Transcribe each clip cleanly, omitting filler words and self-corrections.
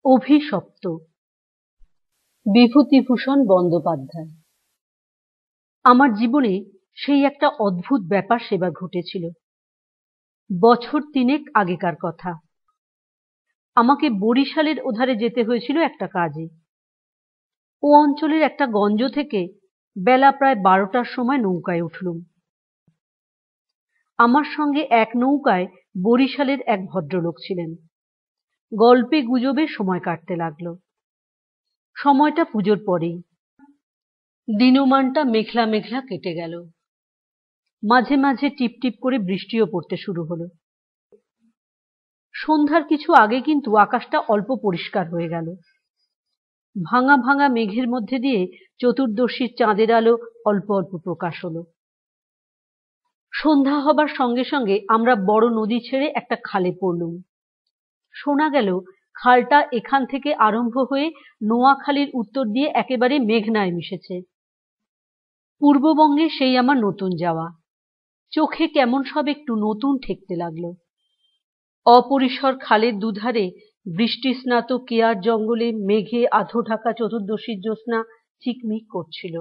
অভিশপ্ত। বিভূতিভূষণ বন্দ্যোপাধ্যায়। আমার জীবনে সেই একটা অদ্ভুত ব্যাপার সেবার ঘটেছিল। বছর ৩ আগেকার কথা। আমাকে বরিশালের ওধারে যেতে হয়েছিল একটা কাজে। ও অঞ্চলের একটা গঞ্জ থেকে বেলা প্রায় ১২টার সময় নৌকায় উঠলুম। আমার সঙ্গে এক নৌকায় বরিশালের এক ভদ্রলোক ছিলেন। গল্পে গুজবে সময় কাটতে লাগলো। সময়টা পুজোর পরেই। দিনমানটা মেঘলা মেঘলা কেটে গেল। মাঝে মাঝে টিপটিপ করে বৃষ্টিও পড়তে শুরু হলো। সন্ধ্যার কিছু আগে কিন্তু আকাশটা অল্প পরিষ্কার হয়ে গেল। ভাঙা ভাঙা মেঘের মধ্যে দিয়ে চতুর্দশীর চাঁদের আলো অল্প অল্প প্রকাশ হলো। সন্ধ্যা হবার সঙ্গে সঙ্গে আমরা বড় নদী ছেড়ে একটা খালে পড়লুম। শোনা গেল খালটা এখান থেকে আরম্ভ হয়ে নোয়াখালীর উত্তর দিয়ে একেবারে মেঘনায় মিশেছে। পূর্ববঙ্গে সেই আমার নতুন যাওয়া। চোখে কেমন সব একটু নতুন ঠেকতে লাগলো। অপরিসর খালের দুধারে বৃষ্টিস্নাত কেয়ার জঙ্গলে মেঘে আধো ঢাকা চতুর্দশীর জ্যোৎস্না চিকমিক করছিল।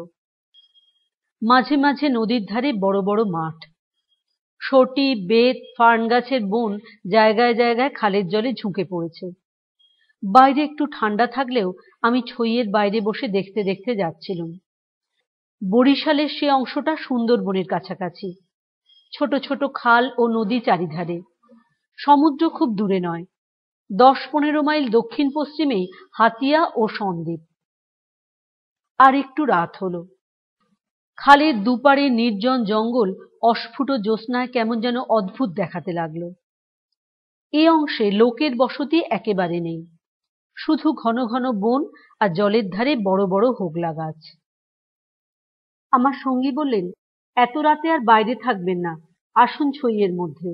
মাঝে মাঝে নদীর ধারে বড় বড় মাঠ। সটি, বেত, ফার্ন গাছের বন জায়গায় জায়গায় খালের জলে ঝুঁকে পড়েছে। বাইরে একটু ঠান্ডা থাকলেও আমি ছইয়ের বাইরে বসে দেখতে দেখতে যাচ্ছিলুম। বরিশালের সে অংশটা সুন্দরবনের কাছাকাছি। ছোট ছোট খাল ও নদী চারিধারে। সমুদ্র খুব দূরে নয়। ১০-১৫ মাইল দক্ষিণ পশ্চিমেই হাতিয়া ও সন্দ্বীপ। আর একটু রাত হলো। খালের দুপারে নির্জন জঙ্গল অস্ফুট জ্যোৎস্নায় কেমন যেন অদ্ভুত দেখাতে লাগলো। এ অংশে লোকের বসতি একেবারে নেই। শুধু ঘন ঘন বন আর জলের ধারে বড় বড় হোগলা গাছ। আমার সঙ্গী বললেন, এত রাতে আর বাইরে থাকবেন না, আসুন ছইয়ের মধ্যে।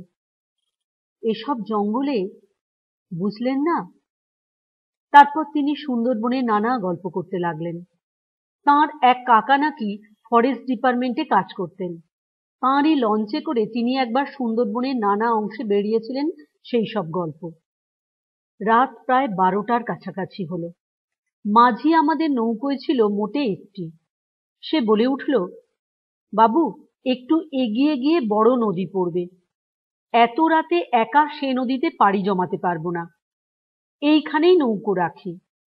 এসব জঙ্গলে বুঝলেন না। তারপর তিনি সুন্দরবনে নানা গল্প করতে লাগলেন। তাঁর এক কাকা নাকি ফরেস্ট ডিপার্টমেন্টে কাজ করতেন। তাঁরই লঞ্চে করে তিনি একবার সুন্দরবনের নানা অংশে বেরিয়েছিলেন সেই সব গল্প। রাত প্রায় ১২টার কাছাকাছি হলো। মাঝি আমাদের নৌকোয় ছিল মোটে একটি। সে বলে উঠল, বাবু, একটু এগিয়ে গিয়ে বড় নদী পড়বে। এত রাতে একা সে নদীতে পাড়ি জমাতে পারবো না। এইখানেই নৌকো রাখি।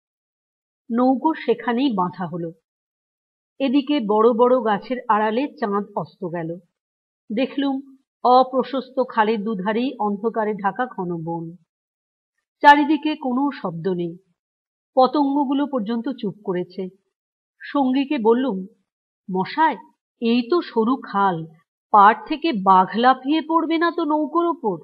নৌকো সেখানেই বাঁধা হলো। এদিকে বড় বড় গাছের আড়ালে চাঁদ অস্ত গেল। দেখলুম অপ্রশস্ত খালের দুধারেই অন্ধকারে ঢাকা ঘন বন। চারিদিকে কোনো শব্দ নেই। পতঙ্গগুলো পর্যন্ত চুপ করেছে। সঙ্গীকে বললুম, মশাই, এই তো সরু খাল, পাড় থেকে বাঘ লাফিয়ে পড়বে না তো নৌকোর ওপর?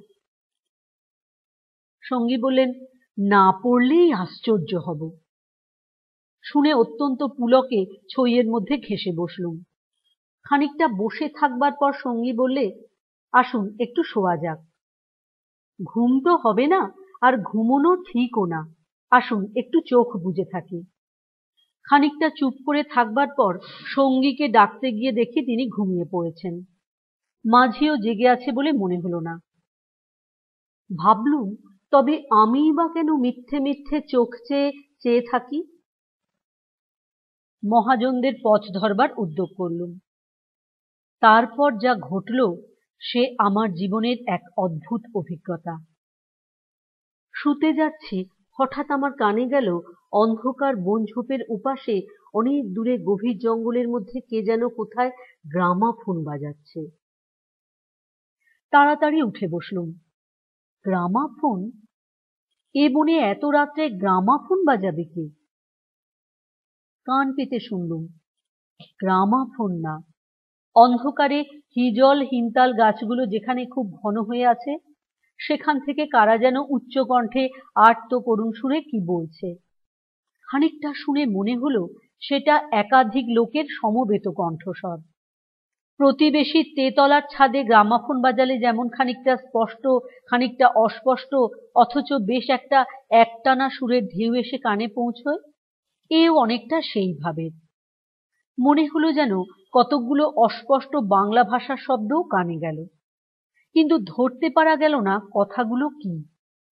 সঙ্গী বললেন, না পড়লেই আশ্চর্য হব। শুনে অত্যন্ত পুলকে ছইয়ের মধ্যে ঘেঁষে বসলুম। খানিকটা বসে থাকবার পর সঙ্গী বললে, আসুন একটু শোয়া যাক। ঘুম তো হবে না, আর ঘুমোনো ঠিকও না। আসুন একটু চোখ বুজে থাকি। খানিকটা চুপ করে থাকবার পর সঙ্গীকে ডাকতে গিয়ে দেখি তিনি ঘুমিয়ে পড়েছেন। মাঝিও জেগে আছে বলে মনে হলো না। ভাবলুম, তবে আমিই বা কেন মিথ্যে মিথ্যে চোখ চেয়ে চেয়ে থাকি। মহাজনদের পথ ধরবার উদ্যোগ করলুম। তারপর যা ঘটল সে আমার জীবনের এক অদ্ভুত অভিজ্ঞতা। শুতে যাচ্ছি, হঠাৎ আমার কানে গেল অন্ধকার বনঝোপের উপাসে অনেক দূরে গভীর জঙ্গলের মধ্যে কে যেন কোথায় গ্রামাফোন বাজাচ্ছে। তাড়াতাড়ি উঠে বসলুম। গ্রামাফোন? এ বনে এত রাত্রে গ্রামাফোন বাজাবে কে? কান পেতে শুনলুম। গ্রামাফোন না। অন্ধকারে হিজল হিমতাল গাছগুলো যেখানে খুব ঘন হয়ে আছে, সেখান থেকে কারা যেন উচ্চ কণ্ঠে আর্ত করুণ সুরে কি বলছে। খানিকটা শুনে মনে হলো সেটা একাধিক লোকের সমবেত কণ্ঠস্বর। প্রতিবেশীর তেতলার ছাদে গ্রামাফোন বাজালে যেমন খানিকটা স্পষ্ট, খানিকটা অস্পষ্ট, অথচ বেশ একটা একটানা সুরের ঢেউ এসে কানে পৌঁছয়, এও অনেকটা সেইভাবে। মনে হলো যেন কতকগুলো অস্পষ্ট বাংলা ভাষার শব্দও কানে গেল, কিন্তু ধরতে পারা গেল না কথাগুলো কি।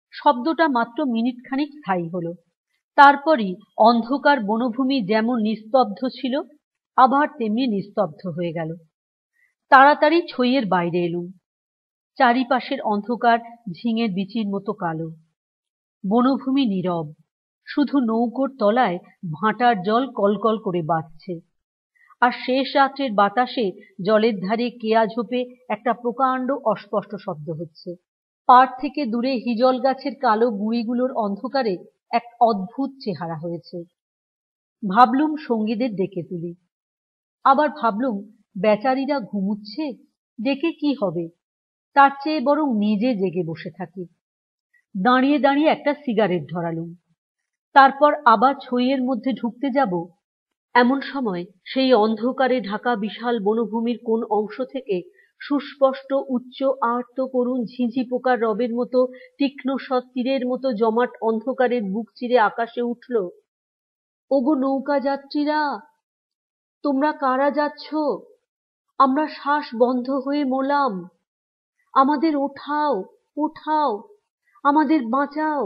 শব্দটা মাত্র মিনিটখানিক স্থায়ী হলো। তারপরই অন্ধকার বনভূমি যেমন নিস্তব্ধ ছিল আবার তেমনি নিস্তব্ধ হয়ে গেল। তাড়াতাড়ি ছইয়ের বাইরে এলুম। চারিপাশের অন্ধকার ঝিঙের বিচির মতো কালো। বনভূমি নীরব, শুধু নৌকোর তলায় ভাঁটার জল কলকল করে বাজছে। আর শেষ রাত্রের বাতাসে জলের ধারে কেয়া ঝোপে একটা প্রকাণ্ড অস্পষ্ট শব্দ হচ্ছে। পাড় থেকে দূরে হিজল গাছের কালো গুঁড়িগুলোর অন্ধকারে এক অদ্ভুত চেহারা হয়েছে। ভাবলুম সঙ্গীদের ডেকে তুলি। আবার ভাবলুম বেচারীরা ঘুমুচ্ছে, ডেকে কি হবে, তার চেয়ে বরং নিজে জেগে বসে থাকি। দাঁড়িয়ে দাঁড়িয়ে একটা সিগারেট ধরালুম। তারপর আবার ছইয়ের মধ্যে ঢুকতে যাব, এমন সময় সেই অন্ধকারে ঢাকা বিশাল বনভূমির কোন অংশ থেকে সুস্পষ্ট উচ্চ আর্ত করুণ ঝিঁঝি পোকার রবের মতো তীক্ষ্ণ সৎ তীরের মতো জমাট অন্ধকারের বুক চিরে আকাশে উঠল, ওগো নৌকা যাত্রীরা, তোমরা কারা যাচ্ছ? আমরা শ্বাস বন্ধ হয়ে মরলাম, আমাদের ওঠাও, ওঠাও, আমাদের বাঁচাও।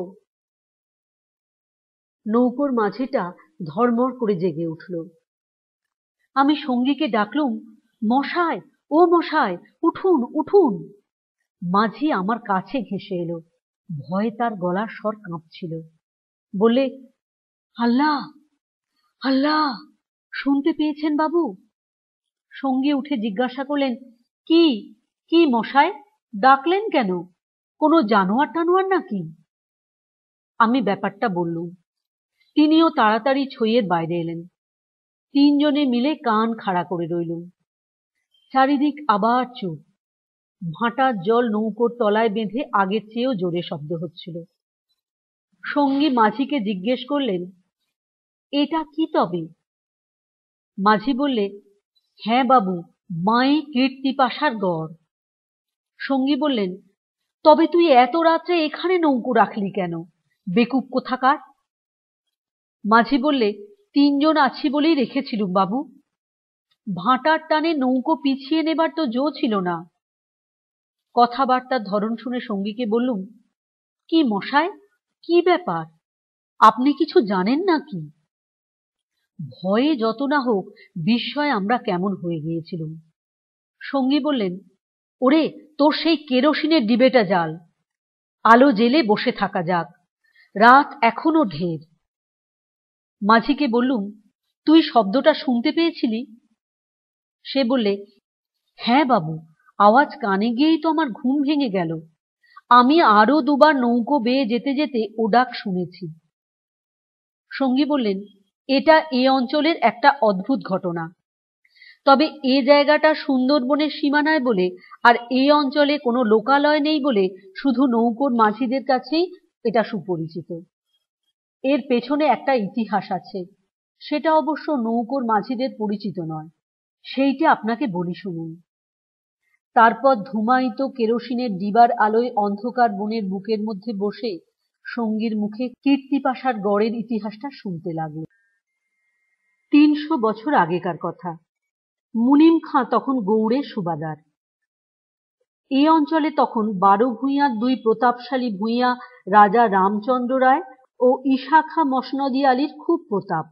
নৌকোর মাঝিটা ধর্মড় করে জেগে উঠল। আমি সঙ্গীকে ডাকলুম, মশাই, ও মশাই, উঠুন, উঠুন। মাঝি আমার কাছে ঘেঁষে এলো। ভয়ে তার গলার স্বর কাঁপছিল। বললে, আল্লাহ, আল্লাহ, শুনতে পেয়েছেন বাবু? সঙ্গী উঠে জিজ্ঞাসা করলেন, কি কি মশাই, ডাকলেন কেন? কোনো জানোয়ার টানোয়ার নাকি? আমি ব্যাপারটা বললুম। তিনিও তাড়াতাড়ি ছইয়ের বাইরে এলেন। তিনজনে মিলে কান খাড়া করে রইলুম। চারিদিক আবার চুপ। ভাঁটার জল নৌকোর তলায় বেঁধে আগের চেয়েও জোরে শব্দ হচ্ছিল। সঙ্গী মাঝিকে জিজ্ঞেস করলেন, এটা কি তবে? মাঝি বললে, হ্যাঁ বাবু, মাই কীর্তিপাশার গড়। সঙ্গী বললেন, তবে তুই এত রাত্রে এখানে নৌকো রাখলি কেন, বেকুব কোথাকার? মাঝি বললে, তিনজন আছি বলেই রেখেছিলুম বাবু। ভাঁটার টানে নৌকো পিছিয়ে নেবার তো জো ছিল না। কথাবার্তার ধরন শুনে সঙ্গীকে বললুম, কি মশাই, কি ব্যাপার, আপনি কিছু জানেন নাকি? ভয়ে যত না হোক বিস্ময়ে আমরা কেমন হয়ে গিয়েছিলুম। সঙ্গী বললেন, ওরে, তোর সেই কেরোসিনের ডিবেটা জ্বাল, আলো জেলে বসে থাকা যাক, রাত এখনো ঢের। মাঝিকে বললুম, তুই শব্দটা শুনতে পেয়েছিলি? সে বললে, হ্যাঁ বাবু, আওয়াজ কানে গিয়েই তো আমার ঘুম ভেঙে গেল। আমি আরো দুবার নৌকো বেয়ে যেতে যেতে ও ডাক শুনেছি। সঙ্গী বললেন, এটা এ অঞ্চলের একটা অদ্ভুত ঘটনা। তবে এ জায়গাটা সুন্দরবনের সীমানায় বলে আর এই অঞ্চলে কোনো লোকালয় নেই বলে শুধু নৌকোর মাঝিদের কাছেই এটা সুপরিচিত। এর পেছনে একটা ইতিহাস আছে, সেটা অবশ্য নৌকোর মাঝিদের পরিচিত নয়। সেইটা আপনাকে বলি শুনুন। তারপর ধূমায়িত কেরোসিনের ডিবার আলোয় অন্ধকার বনের বুকের মধ্যে বসে সঙ্গীর মুখে কীর্তিপাশার গড়ের ইতিহাসটা শুনতে লাগল। ৩০০ বছর আগেকার কথা। মুনিম খাঁ তখন গৌড়ের সুবাদার। এই অঞ্চলে তখন ১২ ভূঁইয়ার দুই প্রতাপশালী ভূঁইয়া রাজা রামচন্দ্র রায় ও ইশাখা মসনদী আলীর খুব প্রতাপ।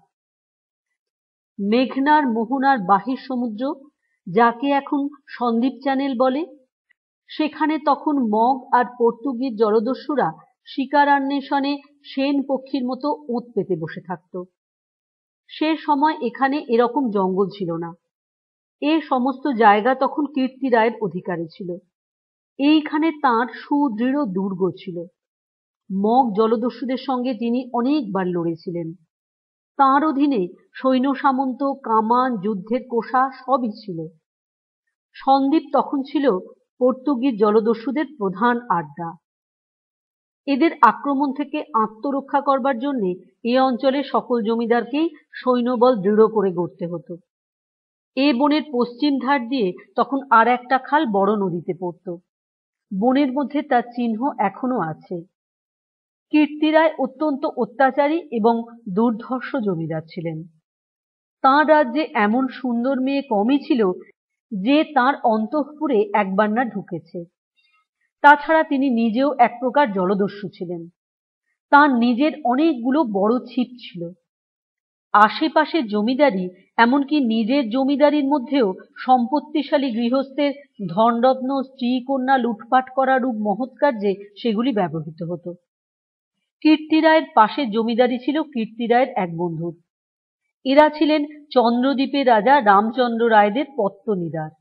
মেঘনার মোহনার বাহির সমুদ্র, যাকে এখন সন্দ্বীপ চ্যানেল বলে, সেখানে তখন মগ আর পর্তুগিজ জলদস্যুরা শিকারান্বেষণে সেন পক্ষীর মতো ওঁত পেতে বসে থাকত। সে সময় এখানে এরকম জঙ্গল ছিল না। এ সমস্ত জায়গা তখন কীর্তি রায়ের অধিকারে ছিল। এইখানে তাঁর সুদৃঢ় দুর্গ ছিল। মগ জলদস্যুদের সঙ্গে তিনি অনেকবার লড়েছিলেন। তাঁর অধীনে সৈন্য সামন্ত, কামান, যুদ্ধের কোষা সবই ছিল। সন্দ্বীপ তখন ছিল পর্তুগিজ জলদস্যুদের প্রধান আড্ডা। এদের আক্রমণ থেকে আত্মরক্ষা করবার জন্য এ অঞ্চলের সকল জমিদারকেই সৈন্যবল দৃঢ় করে গড়তে হতো। এ বনের পশ্চিম ধার দিয়ে তখন আর একটা খাল বড় নদীতে পড়ত। বনের মধ্যে তার চিহ্ন এখনো আছে। কীর্তি রায় অত্যন্ত অত্যাচারী এবং দুর্ধর্ষ জমিদার ছিলেন। তাঁর রাজ্যে এমন সুন্দর মেয়ে কমই ছিল যে তাঁর অন্তঃপুরে একবার না ঢুকেছে। তাছাড়া তিনি নিজেও এক প্রকার জলদস্যু ছিলেন। তাঁর নিজের অনেকগুলো বড় ছিপ ছিল। আশেপাশের জমিদারি, এমনকি নিজের জমিদারির মধ্যেও সম্পত্তিশালী গৃহস্থের ধনরত্ন স্ত্রী কন্যা লুটপাট করা রূপ মহৎ কার্যে সেগুলি ব্যবহৃত হতো। কীর্তি রায়ের পাশের জমিদারি ছিল কীর্তি রায়ের এক বন্ধুর। এরা ছিলেন চন্দ্রদ্বীপের রাজা রামচন্দ্র রায়দের পত্তনিদার।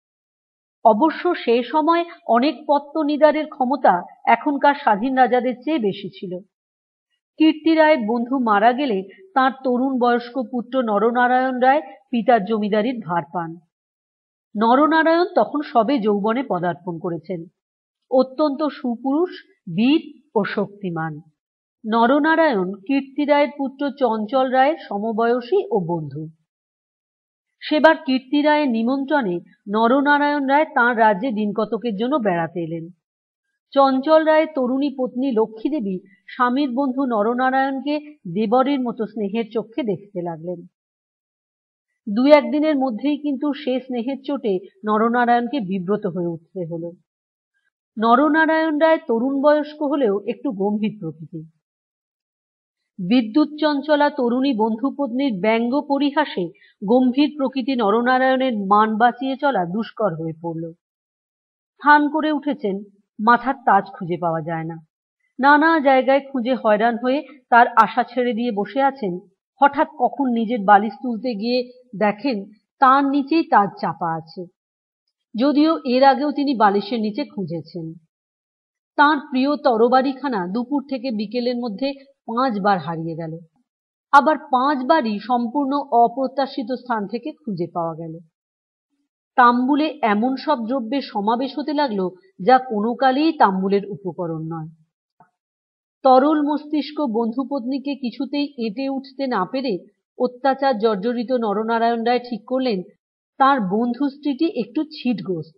অবশ্য সে সময় অনেক পত্তনিদারের ক্ষমতা এখনকার স্বাধীন রাজাদের চেয়ে বেশি ছিল। কীর্তি রায়ের বন্ধু মারা গেলে তাঁর তরুণ বয়স্ক পুত্র নরনারায়ণ রায় পিতার জমিদারির ভার পান। নরনারায়ণ তখন সবে যৌবনে পদার্পণ করেছেন, অত্যন্ত সুপুরুষ, বীর ও শক্তিমান। নরনারায়ণ কীর্তি রায়ের পুত্র চঞ্চল রায়ের সমবয়সী ও বন্ধু। সেবার কীর্তি রায়ের নিমন্ত্রণে নরনারায়ণ রায় তাঁর রাজ্যে দিনকতকের জন্য বেড়াতে এলেন। চঞ্চল রায়ের তরুণী পত্নী লক্ষ্মী দেবী স্বামীর বন্ধু নরনারায়ণকে দেবরের মতো স্নেহের চোখে দেখতে লাগলেন। দু একদিনের মধ্যেই কিন্তু সে স্নেহের চোটে নরনারায়ণকে বিব্রত হয়ে উঠতে হলো। নরনারায়ণ রায় তরুণ বয়স্ক হলেও একটু গম্ভীর প্রকৃতি। বিদ্যুৎ চঞ্চলা তরুণী বন্ধুপত্নীর ব্যঙ্গ পরিহাসে গম্ভীর প্রকৃতি নরনারায়ণের মান বাঁচিয়ে চলা দুষ্কর হয়ে পড়ল। স্নান করে উঠেছেন, মাথার তাজ খুঁজে পাওয়া যায় না। নানা জায়গায় খুঁজে হয়রান হয়ে তার আশা ছেড়ে দিয়ে বসে আছেন। হঠাৎ কখন নিজের বালিশ তুলতে গিয়ে দেখেন তার নিচেই তাজ চাপা আছে, যদিও এর আগেও তিনি বালিশের নিচে খুঁজেছেন। তাঁর প্রিয় তরবারিখানা দুপুর থেকে বিকেলের মধ্যে 5 বার হারিয়ে গেল, আবার 5 বারই সম্পূর্ণ অপ্রত্যাশিত স্থান থেকে খুঁজে পাওয়া গেল। তাম্বুলে এমন সব দ্রব্যের সমাবেশ হতে লাগলো যা কোনো কালেই তাম্বুলের উপকরণ নয়। তরল মস্তিষ্ক বন্ধুপত্নীকে কিছুতেই এঁটে উঠতে না পেরে অত্যাচার জর্জরিত নরনারায়ণ রায় ঠিক করলেন তাঁর বন্ধু স্ত্রীটি একটু ছিটগ্রস্ত।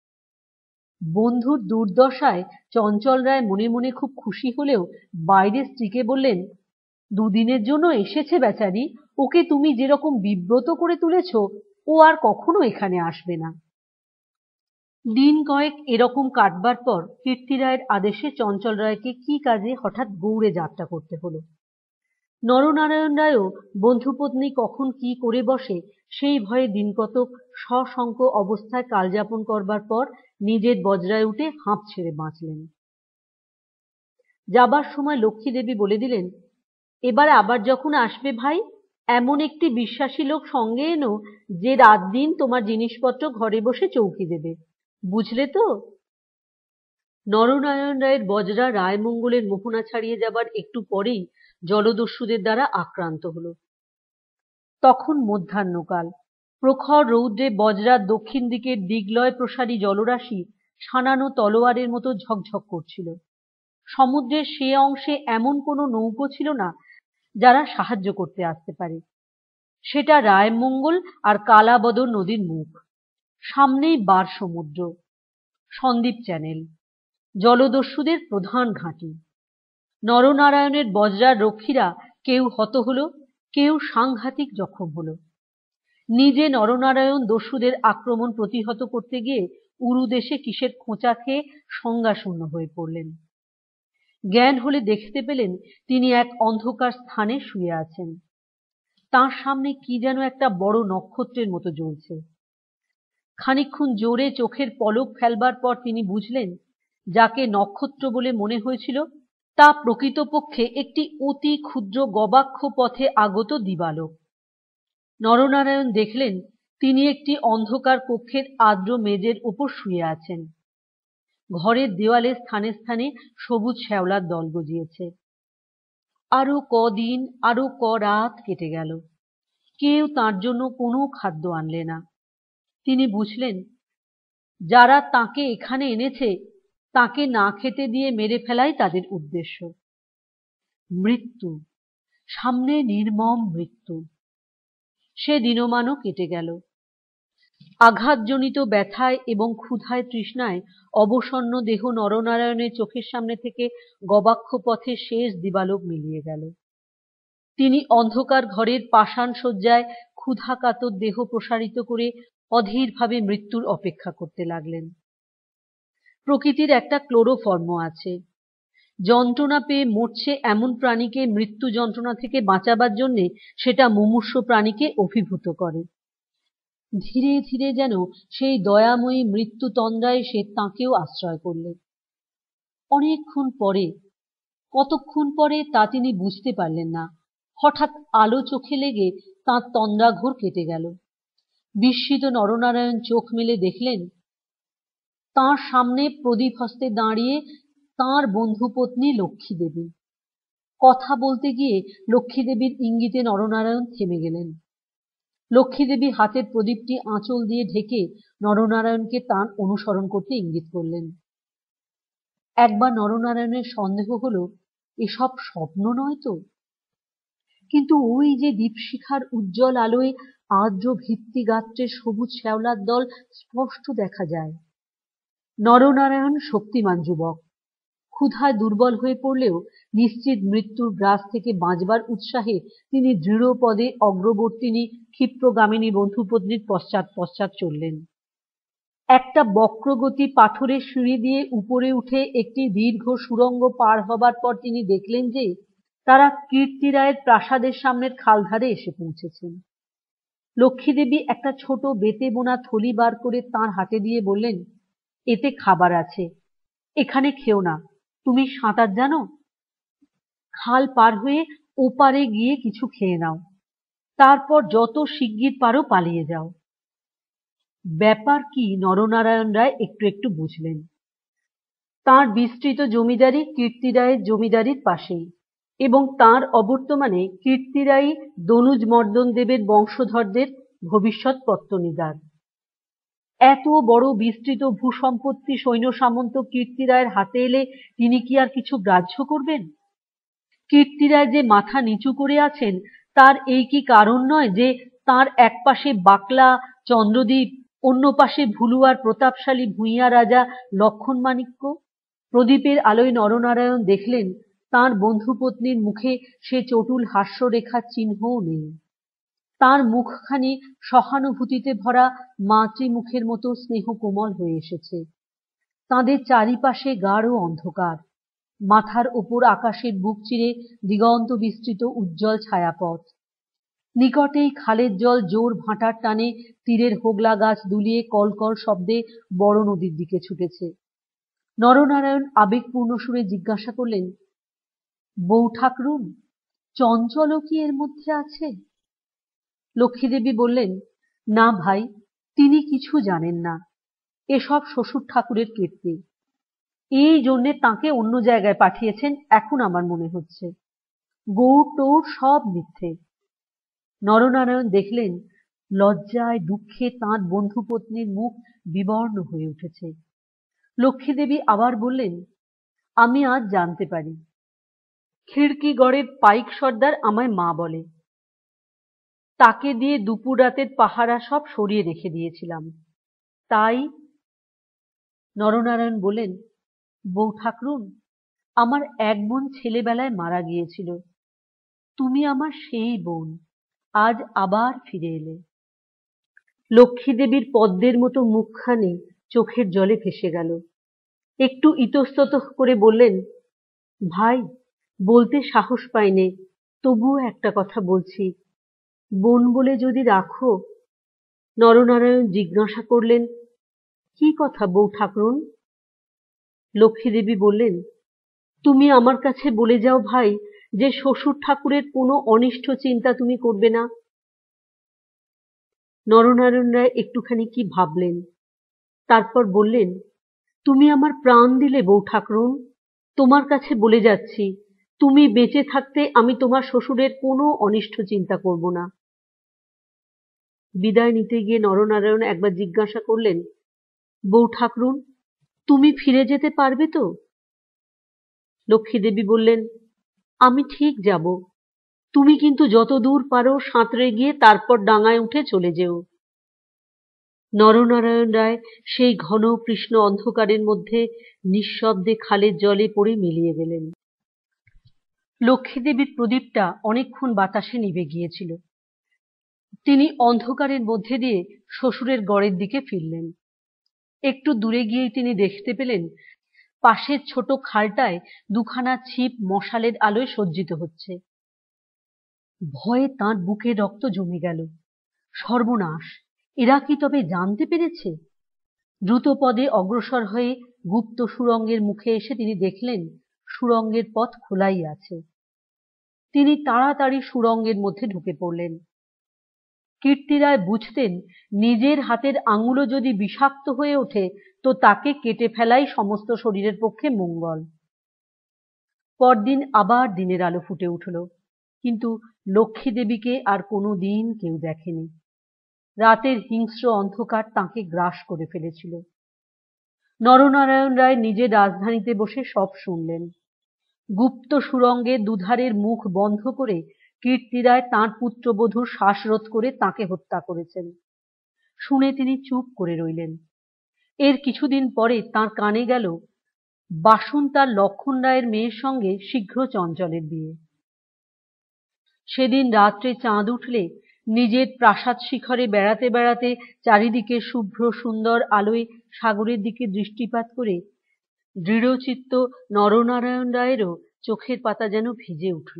বন্ধুর দুর্দশায় চঞ্চল রায় মনে মনে খুব খুশি হলেও বাইরে স্ত্রীকে বললেন, দুদিনের জন্য এসেছে বেচারি, ওকে তুমি যেরকম বিব্রত করে তুলেছ ও আর কখনো এখানে আসবে না। দিন কয়েক এরকম কাটবার পর কীর্তি রায়ের আদেশে চঞ্চল রায়কে কি কাজে হঠাৎ গৌড়ে যাত্রা করতে হলো। নরনারায়ণ রায়ও বন্ধুপত্নী কখন কি করে বসে সেই ভয়ে দিনকতক সশঙ্ক অবস্থায় কালযাপন করবার পর নিজের বজ্রায় উঠে হাঁপ ছেড়ে বাঁচলেন। যাবার সময় লক্ষ্মী দেবী বলে দিলেন, এবার আবার যখন আসবে ভাই, এমন একটি বিশ্বাসী লোক সঙ্গে এনো যে রাত দিন তোমার জিনিসপত্র ঘরে বসে চৌকি দেবে, বুঝলে তো? নরনারায়ণ রায়ের বজরা রায়মঙ্গলের মোহনা ছাড়িয়ে যাবার একটু পরেই জলদস্যুদের দ্বারা আক্রান্ত হল। তখন মধ্যাহ্নকাল, প্রখর রৌদ্রে বজরার দক্ষিণ দিকের দিগ্লয় প্রসারী জলরাশি সানানো তলোয়ারের মতো ঝকঝক করছিল। সমুদ্রের সে অংশে এমন কোনো নৌকো ছিল না যারা সাহায্য করতে আসতে পারে। সেটা রায়মঙ্গল আর কালাবদর নদীর মুখ, সামনেই বার সমুদ্র, সন্দ্বীপ চ্যানেল, জলদস্যুদের প্রধান ঘাঁটি। নরনারায়ণের বজরার রক্ষীরা কেউ হত হল, কেউ সাংঘাতিক জখম হল। নিজে নরনারায়ণ দস্যুদের আক্রমণ প্রতিহত করতে গিয়ে উরুদেশে কিসের খোঁচা খেয়ে সংজ্ঞাশূন্য হয়ে পড়লেন। জ্ঞান হলে দেখতে পেলেন তিনি এক অন্ধকার স্থানে শুয়ে আছেন। তাঁর সামনে কি যেন একটা বড় নক্ষত্রের মতো জ্বলছে। খানিকক্ষণ জোরে চোখের পলক ফেলবার পর তিনি বুঝলেন যাকে নক্ষত্র বলে মনে হয়েছিল তা প্রকৃতপক্ষে একটি অতি ক্ষুদ্র গবাক্ষ পথে আগত দিবালোক। নরনারায়ণ দেখলেন তিনি একটি অন্ধকার কক্ষের আর্দ্র মেজের উপর শুয়ে আছেন। ঘরের দেওয়ালে স্থানে স্থানে সবুজ শ্যাওলার দল গজিয়েছে। আরো কদিন, আরো রাত কেটে গেল, কেউ তাঁর জন্য কোনো খাদ্য আনলে না। তিনি বুঝলেন যারা তাকে এখানে এনেছে তাকে না খেতে দিয়ে মেরে ফেলাই তাদের উদ্দেশ্য। মৃত্যু, সামনে নির্মম মৃত্যু। সে দিনমানও কেটে গেল। আঘাতজনিত ব্যথায় এবং ক্ষুধায় তৃষ্ণায় অবসন্ন দেহ নরনারায়ণের চোখের সামনে থেকে গবাক্ষ পথে শেষ দিবালোক মিলিয়ে গেল। তিনি অন্ধকার ঘরের পাষাণ শয্যায় ক্ষুধাকাতর দেহ প্রসারিত করে অধীরভাবে মৃত্যুর অপেক্ষা করতে লাগলেন। প্রকৃতির একটা ক্লোরোফর্ম আছে। যন্ত্রণা পেয়ে মরছে এমন প্রাণীকে মৃত্যু যন্ত্রণা থেকে বাঁচাবার জন্যে সেটা মুমূর্ষু প্রাণীকে অভিভূত করে। ধীরে ধীরে যেন সেই দয়াময়ী মৃত্যু তন্দ্রায় সে তাঁকেও আশ্রয় করলে। অনেকক্ষণ পরে, কতক্ষণ পরে তা তিনি বুঝতে পারলেন না, হঠাৎ আলো চোখে লেগে তাঁর তন্দ্রাঘোর কেটে গেল। বিস্মিত নরনারায়ণ চোখ মেলে দেখলেন, তাঁর সামনে প্রদীপ হস্তে দাঁড়িয়ে তাঁর বন্ধুপত্নী লক্ষ্মী দেবী। কথা বলতে গিয়ে লক্ষ্মী দেবীর ইঙ্গিতে নরনারায়ণ থেমে গেলেন। লক্ষ্মী দেবী হাতের প্রদীপটি আঁচল দিয়ে ঢেকে নরনারায়ণকে তার অনুসরণ করতে ইঙ্গিত করলেন। একবার নরনারায়ণের সন্দেহ হলো, এসব স্বপ্ন নয় তো। কিন্তু ওই যে দীপশিখার উজ্জ্বল আলোয় আর্দ্র ভিত্তিগাত্রের সবুজ শ্যাওলার দল স্পষ্ট দেখা যায়। নরনারায়ণ শক্তিমান যুবক, ক্ষুধায় দুর্বল হয়ে পড়লেও নিশ্চিত মৃত্যুর গ্রাস থেকে বাঁচবার উৎসাহে তিনি দৃঢ় পদে অগ্রবর্তিনী ক্ষিপ্রগামিনী বন্ধুপত্নীর পশ্চাৎ পশ্চাৎ চললেন। একটা বক্রগতি পাথরের সিঁড়ি দিয়ে উপরে উঠে একটি দীর্ঘ সুড়ঙ্গ পার হবার পর তিনি দেখলেন যে তারা কীর্তিরায়ের প্রাসাদের সামনের খালধারে এসে পৌঁছেছেন। লক্ষ্মীদেবী একটা ছোট বেতে বোনা থলি বার করে তাঁর হাতে দিয়ে বললেন, এতে খাবার আছে, এখানে খেও না। তুমি সাঁতার জানো? খাল পার হয়ে ওপারে গিয়ে কিছু খেয়ে নাও, তারপর যত শিগগির পারো পালিয়ে যাও। ব্যাপার কি নরনারায়ণ রায় একটু একটু বুঝলেন। তাঁর বিস্তৃত জমিদারি কীর্তিরায়ের জমিদারির পাশেই, এবং তাঁর অবর্তমানে কীর্তিরায়ই দনুজ মর্দন দেবের বংশধরদের ভবিষ্যৎ পত্তনিদার। এত বড় বিস্তৃত ভূসম্পত্তি সৈন্য সামন্ত কীর্তিরায়ের হাতে এলে তিনি কি আর কিছু গ্রাহ্য করবেন? কীর্তিরায় যে মাথা নিচু করে আছেন, তার এই কি কারণ নয় যে তাঁর এক পাশে বাকলা চন্দ্রদ্বীপ, অন্য পাশে ভুলুয়ার প্রতাপশালী ভূঁইয়া রাজা লক্ষণ মাণিক্য? প্রদীপের আলোয় নরনারায়ণ দেখলেন, তাঁর বন্ধুপত্নীর মুখে সে চটুল হাস্যরেখার চিহ্নও নেই। তাঁর মুখখানি সহানুভূতিতে ভরা মাতৃমুখের মতো স্নেহ কোমল হয়ে এসেছে। তাঁদের চারিপাশে গাঢ় অন্ধকার, মাথার ওপর আকাশের বুক চিরে দিগন্ত বিস্তৃত উজ্জ্বল ছায়াপথ। নিকটেই খালের জল জোর ভাঁটার টানে তীরের হোগলা গাছ দুলিয়ে কলকল শব্দে বড় নদীর দিকে ছুটেছে। নরনারায়ণ আবেগপূর্ণ সুরে জিজ্ঞাসা করলেন, বউ ঠাকরুন, চঞ্চলও কি এর মধ্যে আছে? লক্ষ্মীদেবী বললেন, না ভাই, তিনি কিছু জানেন না, এসব শ্বশুর ঠাকুরের কীর্তি। এই জন্যে তাঁকে অন্য জায়গায় পাঠিয়েছেন এখন আমার মনে হচ্ছে। গৌড় টৌড় সব মিথ্যে। নরনারায়ণ দেখলেন, লজ্জায় দুঃখে তাঁর বন্ধুপত্নীর মুখ বিবর্ণ হয়ে উঠেছে। লক্ষ্মীদেবী আবার বললেন, আমি আজ জানতে পারি। খিড়কিগড়ের পাইক সর্দার আমায় মা বলে। তাকে দিয়ে দুপুর রাতের পাহারা সব সরিয়ে রেখে দিয়েছিলাম। তাই নরনারায়ণ বললেন, বউ ঠাকরুন, আমার এক বোন ছেলেবেলায় মারা গিয়েছিল। তুমি আমার সেই বোন, আজ আবার ফিরে এলে। লক্ষ্মীদেবীর পদ্মের মতো মুখখানি চোখের জলে ভেসে গেল। একটু ইতস্তত করে বললেন, ভাই, বলতে সাহস পাইনে, তবুও একটা কথা বলছি, বোন বলে যদি রাখো। নরনারায়ণ জিজ্ঞাসা করলেন, কি কথা বউ ঠাকরুন? লক্ষ্মীদেবী বললেন, তুমি আমার কাছে বলে যাও ভাই যে শ্বশুর ঠাকুরের কোনো অনিষ্ট চিন্তা তুমি করবে না। নরনারায়ণ রায় একটুখানি কি ভাবলেন, তারপর বললেন, তুমি আমার প্রাণ দিলে বউ ঠাকরুন, তোমার কাছে বলে যাচ্ছি, তুমি বেঁচে থাকতে আমি তোমার শ্বশুরের কোনো অনিষ্ট চিন্তা করব না। বিদায় নিতে গিয়ে নরনারায়ণ একবার জিজ্ঞাসা করলেন, বউ ঠাকরুন, তুমি ফিরে যেতে পারবে তো? লক্ষ্মীদেবী বললেন, আমি ঠিক যাব, তুমি কিন্তু যত দূর পারো সাঁতরে গিয়ে তারপর ডাঙায় উঠে চলে যেও। নরনারায়ণ রায় সেই ঘন কৃষ্ণ অন্ধকারের মধ্যে নিঃশব্দে খালের জলে পড়ে মিলিয়ে গেলেন। লক্ষ্মীদেবীর প্রদীপটা অনেকক্ষণ বাতাসে নিভে গিয়েছিল। তিনি অন্ধকারের মধ্যে দিয়ে শ্বশুরের গড়ের দিকে ফিরলেন। একটু দূরে গিয়েই তিনি দেখতে পেলেন পাশের ছোট খালটায় দুখানা ছিপ মশালের আলোয় সজ্জিত হচ্ছে। ভয়ে তাঁর বুকের রক্ত জমে গেল। সর্বনাশ! এরা কি তবে জানতে পেরেছে? দ্রুত পদে অগ্রসর হয়ে গুপ্ত সুড়ঙ্গের মুখে এসে তিনি দেখলেন সুড়ঙ্গের পথ খোলাই আছে। তিনি তাড়াতাড়ি সুড়ঙ্গের মধ্যে ঢুকে পড়লেন। কীর্তিরায় বুঝতেন নিজের হাতের আঙুলও যদি বিষাক্ত হয়ে ওঠে তো তাকে কেটে ফেলাই সমস্ত শরীরের পক্ষে মঙ্গল। পরদিন আবার দিনের আলো ফুটে উঠল, কিন্তু লক্ষ্মী দেবীকে আর কোনো দিন কেউ দেখেনি। রাতের হিংস্র অন্ধকার তাঁকে গ্রাস করে ফেলেছিল। নরনারায়ণ রায় নিজের রাজধানীতে বসে সব শুনলেন। গুপ্ত সুড়ঙ্গে দুধারের মুখ বন্ধ করে কীর্তিরায় তাঁর পুত্রবধূর শ্বাসরোধ করে তাঁকে হত্যা করেছেন। শুনে তিনি চুপ করে রইলেন। এর কিছুদিন পরে তাঁর কানে গেল বাসুন তার লক্ষণ রায়ের মেয়ের সঙ্গে শীঘ্র চঞ্চলের বিয়ে। সেদিন রাত্রে চাঁদ উঠলে নিজের প্রাসাদ শিখরে বেড়াতে বেড়াতে চারিদিকে শুভ্র সুন্দর আলোয় সাগরের দিকে দৃষ্টিপাত করে দৃঢ়চিত্ত নরনারায়ণ রায়েরও চোখের পাতা যেন ভিজে উঠল।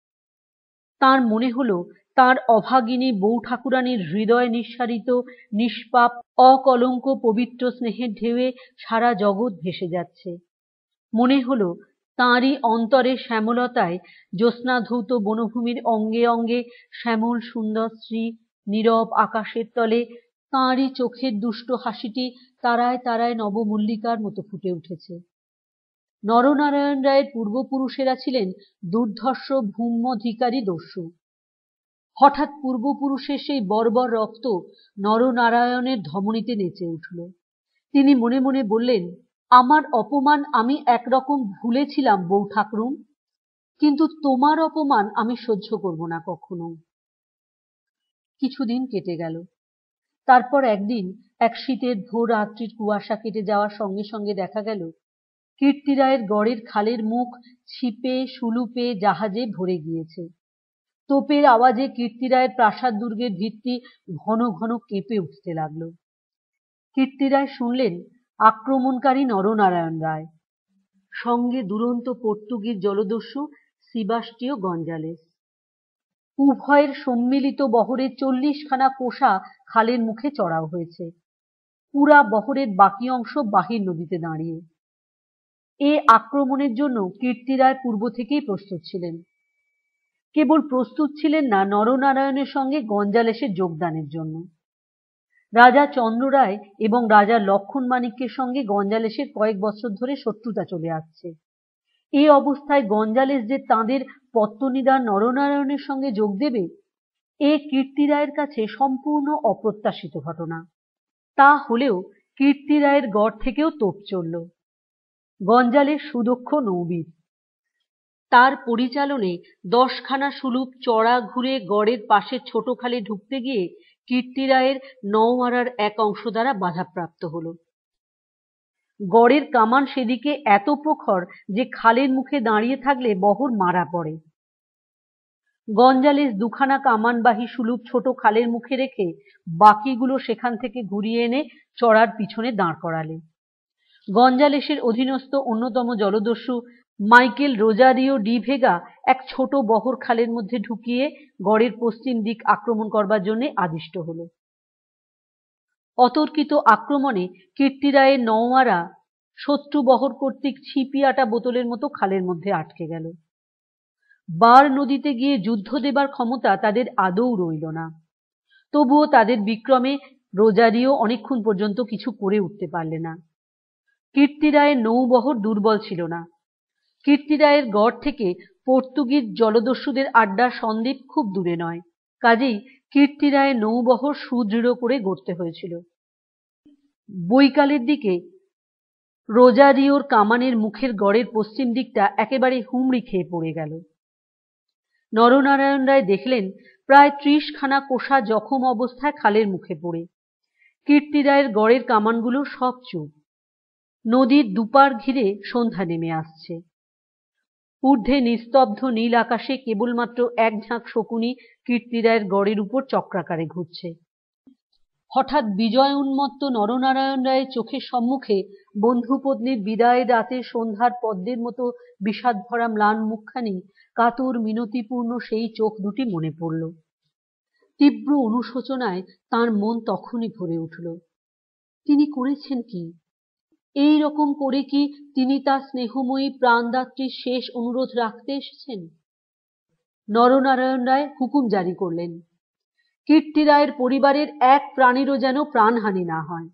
তাঁর মনে হল তাঁর অভাগিনী বউ ঠাকুরানীর হৃদয় নিঃসারিত নিষ্পাপ অকলঙ্ক পবিত্র স্নেহের ঢেউয়ে সারা জগৎ ভেসে যাচ্ছে। মনে হল তাঁরই অন্তরের শ্যামলতায় জ্যোৎস্নাধৌত বনভূমির অঙ্গে অঙ্গে শ্যামল সুন্দর স্ত্রী নীরব আকাশের তলে তাঁরই চোখের দুষ্ট হাসিটি তারায় তারায় নবমল্লিকার মতো ফুটে উঠেছে। নরনারায়ণ রায়ের পূর্বপুরুষেরা ছিলেন দুর্ধর্ষ ভূম্যধিকারী দস্যু। হঠাৎ পূর্বপুরুষের সেই বর্বর রক্ত নরনারায়ণের ধমনীতে নেচে উঠল। তিনি মনে মনে বললেন, আমার অপমান আমি একরকম ভুলেছিলাম বউ ঠাকরুন, কিন্তু তোমার অপমান আমি সহ্য করব না কখনো। কিছুদিন কেটে গেল। তারপর একদিন এক শীতের ভোর রাত্রির কুয়াশা কেটে যাওয়ার সঙ্গে সঙ্গে দেখা গেল কীর্তিরায়ের গড়ের খালের মুখ ছিপে সুলুপে জাহাজে ভরে গিয়েছে। তোপের আওয়াজে কীর্তিরায়ের প্রাসাদ দুর্গের ভিত্তি ঘন ঘন কেঁপে উঠতে লাগল। কীর্তিরায় শুনলেন আক্রমণকারী নরনারায়ণ রায়, সঙ্গে দুরন্ত পর্তুগিজ জলদস্যু সিবাস্টিও গঞ্জালেস। উভয়ের সম্মিলিত বহরে 40 খানা কোষা খালের মুখে চড়াও হয়েছে। পুরা বহরের বাকি অংশ বাহির নদীতে দাঁড়িয়ে। এ আক্রমণের জন্য কীর্তিরায় পূর্ব থেকেই প্রস্তুত ছিলেন। কেবল প্রস্তুত ছিলেন না নরনারায়ণের সঙ্গে গঞ্জালেসের যোগদানের জন্য। রাজা চন্দ্ররায় এবং রাজা লক্ষণ মাণিক্যের সঙ্গে গঞ্জালেসের কয়েক বছর ধরে শত্রুতা চলে আসছে। এই অবস্থায় গঞ্জালেস যে তাঁদের পত্তনিদার নরনারায়ণের সঙ্গে যোগ দেবে, এ কীর্তিরায়ের কাছে সম্পূর্ণ অপ্রত্যাশিত ঘটনা। তা হলেও কীর্তিরায়ের গড় থেকেও তোপ চলল। গঞ্জালেস সুদক্ষ নৌবিদ। তার পরিচালনে 10 খানা সুলুপ চড়া ঘুরে গড়ের পাশে ছোট খালে ঢুকতে গিয়ে কীর্তিরায়ের নৌমারার এক অংশ দ্বারা বাধাপ্রাপ্ত হল। গড়ের কামান সেদিকে এত প্রখর যে খালের মুখে দাঁড়িয়ে থাকলে বহর মারা পড়ে। গঞ্জালেস দুখানা কামানবাহী সুলুপ ছোট খালের মুখে রেখে বাকিগুলো সেখান থেকে ঘুরিয়ে এনে চড়ার পিছনে দাঁড় করালে। গঞ্জালেসের অধীনস্থ অন্যতম জলদস্যু মাইকেল রোজারিও ডি ভেগা এক ছোট বহর খালের মধ্যে ঢুকিয়ে গড়ের পশ্চিম দিক আক্রমণ করবার জন্য আদিষ্ট হল। অতর্কিত আক্রমণে কীর্তিরায়ের নৌমারা শত্রু বহর কর্তৃক ছিপি আটা বোতলের মতো খালের মধ্যে আটকে গেল। বার নদীতে গিয়ে যুদ্ধ দেবার ক্ষমতা তাদের আদৌ রইল না। তবুও তাদের বিক্রমে রোজারিও অনেকক্ষণ পর্যন্ত কিছু করে উঠতে পারলে না। কীর্তিরায়ের নৌবহর দুর্বল ছিল না। কীর্তিরায়ের গড় থেকে পর্তুগিজ জলদস্যুদের আড্ডার সন্দ্বীপ খুব দূরে নয়, কাজেই কীর্তিরায়ের নৌবহর সুদৃঢ় করে গড়তে হয়েছিল। বৈকালের দিকে রোজারিওর কামানের মুখের গড়ের পশ্চিম দিকটা একেবারে হুমড়ি খেয়ে পড়ে গেল। নরনারায়ণ রায় দেখলেন প্রায় 30 খানা কোষা জখম অবস্থায় খালের মুখে পড়ে। কীর্তিরায়ের গড়ের কামানগুলো সব চুপ। নদীর দুপার ঘিরে সন্ধ্যা নেমে আসছে। ঊর্ধ্বে নিস্তব্ধ নীল আকাশে কেবলমাত্র এক ঝাঁক শকুনি কীর্তিরায়ের গড়ের উপর চক্রাকারে ঘুরছে। হঠাৎ বিজয় উন্মত্ত নরনারায়ণ রায়ের চোখের সম্মুখে বন্ধুপত্নীর বিদায়ের রাতে সন্ধ্যার পদ্মের মতো বিষাদ ভরা ম্লান মুখখানি, কাতর মিনতিপূর্ণ সেই চোখ দুটি মনে পড়ল। তীব্র অনুশোচনায় তাঁর মন তখনই ভরে উঠল। তিনি করেছেন কি? এই রকম করে কি তিনি তার স্নেহময়ী প্রাণদাত্রীর শেষ অনুরোধ রাখতে এসেছেন? নরনারায়ণ রায় হুকুম জারি করলেন, কীর্তি রায়ের পরিবারের এক প্রাণীরও যেন প্রাণহানি না হয়।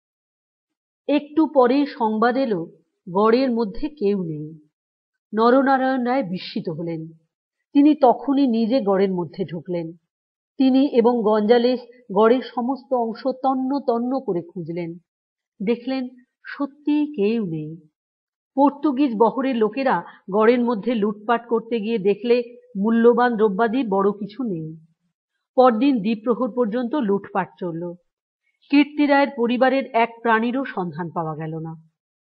একটু পরেই সংবাদ এলো, গড়ের মধ্যে কেউ নেই। নরনারায়ণ রায় বিস্মিত হলেন। তিনি তখনই নিজে গড়ের মধ্যে ঢুকলেন। তিনি এবং গঞ্জালেস গড়ের সমস্ত অংশ তন্ন তন্ন করে খুঁজলেন। দেখলেন সত্যিই কেউ নেই। পর্তুগিজ বহরের লোকেরা গড়ের মধ্যে লুটপাট করতে গিয়ে দেখলে মূল্যবান দ্রব্যাদি বড় কিছু নেই। পরদিন দ্বিপ্রহর পর্যন্ত লুটপাট চলল। কীর্তি রায়ের পরিবারের এক প্রাণীরও সন্ধান পাওয়া গেল না।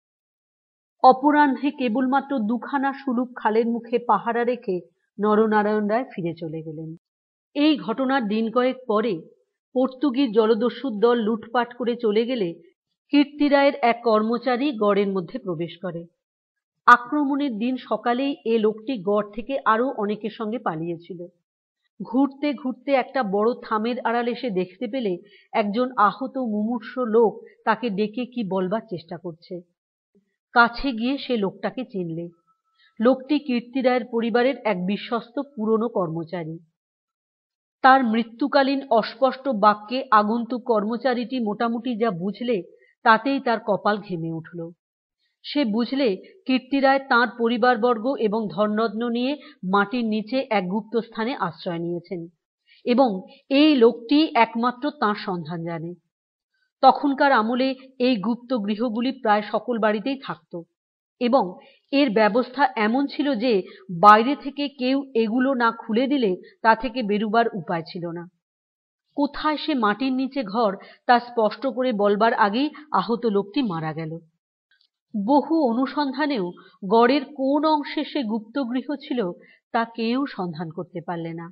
অপরাহ্নে কেবলমাত্র দুখানা সুলুক খালের মুখে পাহারা রেখে নরনারায়ণ রায় ফিরে চলে গেলেন। এই ঘটনার দিন কয়েক পরে পর্তুগিজ জলদস্যুর দল লুটপাট করে চলে গেলে কীর্তি রায়ের এক কর্মচারী গড়ের মধ্যে প্রবেশ করে। আক্রমণের দিন সকালেই এ লোকটি গড় থেকে আরো অনেকের সঙ্গে পালিয়েছিল। ঘুরতে ঘুরতে একটা বড় থামের আড়াল এসে দেখতে পেলে একজন আহত মুমূর্ষ লোক তাকে ডেকে কি বলবার চেষ্টা করছে। কাছে গিয়ে সে লোকটাকে চিনলে। লোকটি কীর্তি রায়ের পরিবারের এক বিশ্বস্ত পুরনো কর্মচারী। তার মৃত্যুকালীন অস্পষ্ট বাক্যে আগন্তুক কর্মচারীটি মোটামুটি যা বুঝলে তাতেই তার কপাল ঘেমে উঠল। সে বুঝলে কীর্তি রায় তাঁর পরিবারবর্গ এবং ধনরত্ন নিয়ে মাটির নিচে এক গুপ্ত স্থানে আশ্রয় নিয়েছেন এবং এই লোকটি একমাত্র তাঁর সন্ধান জানে। তখনকার আমলে এই গুপ্ত গৃহগুলি প্রায় সকল বাড়িতেই থাকত এবং এর ব্যবস্থা এমন ছিল যে বাইরে থেকে কেউ এগুলো না খুলে দিলে তা থেকে বেরুবার উপায় ছিল না। কোথায় সে মাটির নিচে ঘর তা স্পষ্ট করে বলবার আগেই আহত লোকটি মারা গেল। বহু অনুসন্ধানেও গড়ের কোন অংশে সে গুপ্তগৃহ ছিল তা কেউ সন্ধান করতে পারলে না।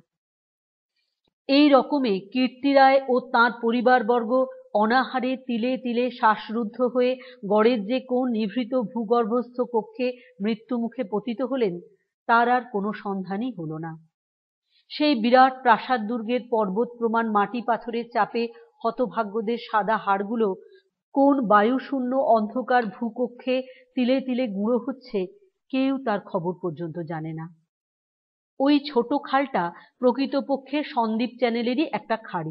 এই রকমে কীর্তি রায় ও তাঁর পরিবারবর্গ অনাহারে তিলে তিলে শ্বাসরুদ্ধ হয়ে গড়ের যে কোন নিভৃত ভূগর্ভস্থ কক্ষে মৃত্যুমুখে পতিত হলেন তার আর কোনো সন্ধানই হল না। সেই বিরাট প্রাসাদ দুর্গের পর্বত প্রমাণ মাটি পাথরের চাপে হতভাগ্যদের সাদা হাড়গুলো কোন বায়ুশূন্য অন্ধকার ভূকক্ষে তিলে তিলে গুঁড়ো হচ্ছে কেউ তার খবর পর্যন্ত জানে না। ওই ছোট খালটা প্রকৃতপক্ষে সন্দ্বীপ চ্যানেলেরই একটা খাড়ি।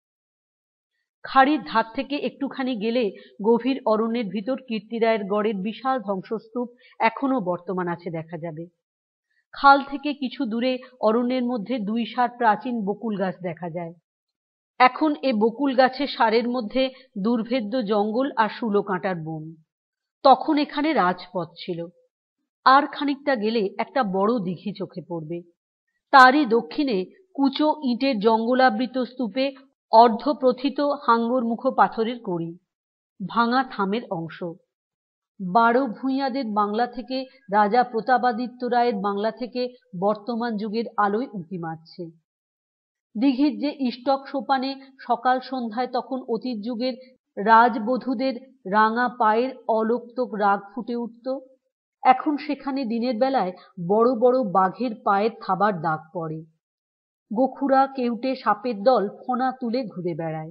খাড়ির ধার থেকে একটুখানি গেলে গভীর অরণ্যের ভিতর কীর্তি রায়ের গড়ের বিশাল ধ্বংসস্তূপ এখনো বর্তমান আছে দেখা যাবে। খাল থেকে কিছু দূরে অরণ্যের মধ্যে দুই সার প্রাচীন বকুল গাছ দেখা যায়। এখন এ বকুল গাছের সারের মধ্যে দুর্ভেদ্য জঙ্গল আর শুলো কাঁটার বন। তখন এখানে রাজপথ ছিল। আর খানিকটা গেলে একটা বড় দিঘি চোখে পড়বে। তারই দক্ষিণে কুচো ইটের জঙ্গলাবৃত স্তূপে অর্ধপ্রথিত হাঙ্গরমুখ পাথরের কড়ি, ভাঙা থামের অংশ। 12 ভূঁইয়াদের বাংলা থেকে, রাজা প্রতাপাদিত্য রায়ের বাংলা থেকে বর্তমান যুগের আলোয় উঁকি মারছে। দিঘির যে ইষ্টক সোপানে সকাল সন্ধ্যায় তখন অতীত যুগের রাজবধূদের রাঙা পায়ের অলোকতক রাগ ফুটে উঠত, এখন সেখানে দিনের বেলায় বড় বড় বাঘের পায়ের থাবার দাগ পড়ে। গোখুরা কেউটে সাপের দল ফোনা তুলে ঘুরে বেড়ায়।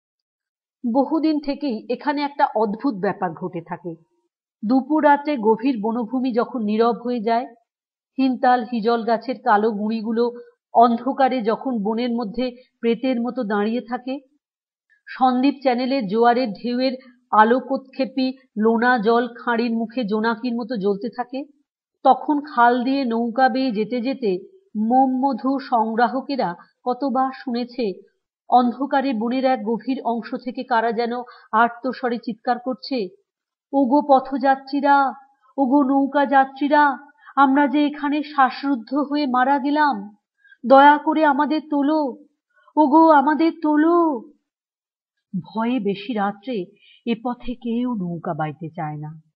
বহুদিন থেকেই এখানে একটা অদ্ভুত ব্যাপার ঘটে থাকে। দুপুর রাত্রে গভীর বনভূমি যখন নীরব হয়ে যায়, হিনতাল হিজল গাছের কালো গুঁড়িগুলো অন্ধকারে যখন বনের মধ্যে প্রেতের মতো দাঁড়িয়ে থাকে, সন্দ্বীপ চ্যানেলের জোয়ারের ঢেউয়ের আলোকোৎক্ষেপী লোনা জল খাঁড়ির মুখে জোনাকির মতো জ্বলতে থাকে, তখন খাল দিয়ে নৌকা বেয়ে যেতে যেতে মোমমধু সংগ্রাহকেরা কতবার শুনেছে অন্ধকারে বনের এক গভীর অংশ থেকে কারা যেন আর্তস্বরে চিৎকার করছে, ওগো পথযাত্রীরা, ওগো নৌকা যাত্রীরা, আমরা যে এখানে শ্বাসরুদ্ধ হয়ে মারা গেলাম, দয়া করে আমাদের তোলো, ওগো আমাদের তোলো। ভয়ে বেশি রাত্রে এ পথে কেউ নৌকা বাইতে চায় না।